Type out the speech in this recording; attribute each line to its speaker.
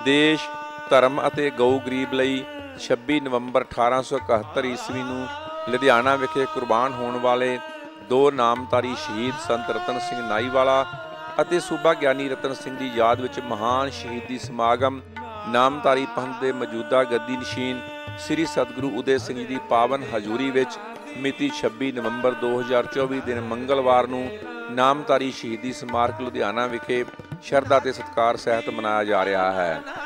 Speaker 1: ਦੇਸ਼ ਧਰਮ ਅਤੇ ਗਊ ਗਰੀਬ ਲਈ 26 ਨਵੰਬਰ 1871 ਈਸਵੀ ਨੂੰ ਲੁਧਿਆਣਾ ਵਿਖੇ ਕੁਰਬਾਨ ਹੋਣ ਵਾਲੇ ਦੋ ਨਾਮਧਾਰੀ ਸ਼ਹੀਦ ਸੰਤ ਰਤਨ ਸਿੰਘ ਨਾਈਵਾਲਾ ਅਤੇ ਸੂਬਾ ਗਿਆਨੀ ਰਤਨ ਸਿੰਘ ਦੀ ਯਾਦ ਵਿੱਚ ਮਹਾਨ ਸ਼ਹੀਦੀ ਸਮਾਗਮ ਨਾਮਧਾਰੀ ਪੰਥ ਦੇ ਮੌਜੂਦਾ ਗੱਦੀ ਨਸ਼ੀਨ ਸ੍ਰੀ ਸਤਿਗੁਰੂ ਉਦੇ ਸਿੰਘ ਜੀ ਦੀ ਪਾਵਨ ਹਜ਼ੂਰੀ ਵਿੱਚ ਮਿਤੀ 26 ਨਵੰਬਰ 2024 ਦਿਨ ਮੰਗਲਵਾਰ ਨੂੰ ਨਾਮਧਾਰੀ ਸ਼ਹੀਦੀ ਸਮਾਰਕ ਲੁਧਿਆਣਾ ਵਿਖੇ ਸ਼ਰਧਾ ਤੇ ਸਤਿਕਾਰ ਸਹਿਤ ਮਨਾਇਆ ਜਾ ਰਿਹਾ ਹੈ।